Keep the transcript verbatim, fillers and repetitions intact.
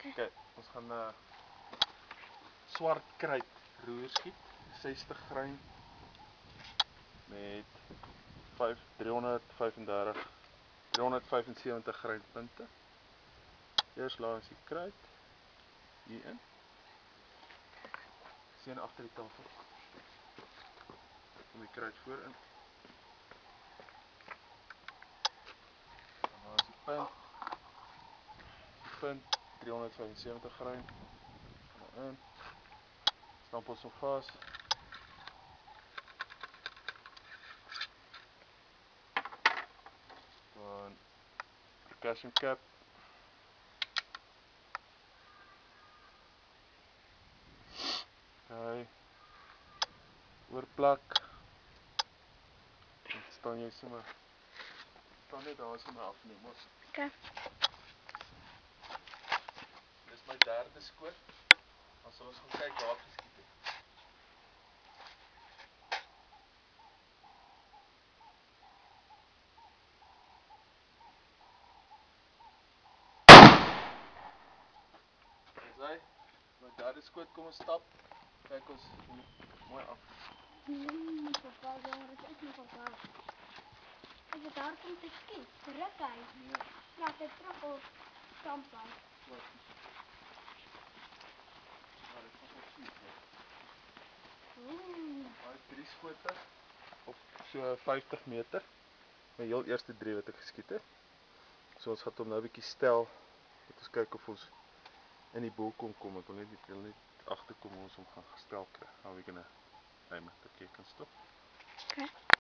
Okay, ons gaan 'n uh, swart kruit roer skiet, sestig grein met driehonderdvyfendertig driehonderdvyfensewentig grein punte. Eers laai ons die kruit hier in. Sien agter die tafel. Kom die kruit voor in. Dan laai ons die punt. Die punt driehonderdvyfensewentig grein. Kom in. Stamp ons nog vas. Dan percussion cap. Okay. Oorplak. Dan staan jy sommer. Staan net daar sommer afneem ons. Okay. Dis my derde skoot. Dan sal ons gaan kyk waar ek geskiet het. Dis hy. My derde skoot, kom ons stap. Kyk ons mooi af. Mmm, papa, daar is nog wat. As jy daar kom te skiet, druk hy. Nee. Ja, dit terug op stamp hy. Wat? Ja, dit is nog goed. Oeh. Daai drie skote op so vyftig meter. My heel eerste drie wat ek geskiet het. So ons gaan hom nou 'n bietjie stel. Moet ons kyk of ons in die boel kon kom. Ek wil net ek wil net agterkom hoe ons hom gaan gestel kry. How we gonna aim it. Okay, kan stop. Okay.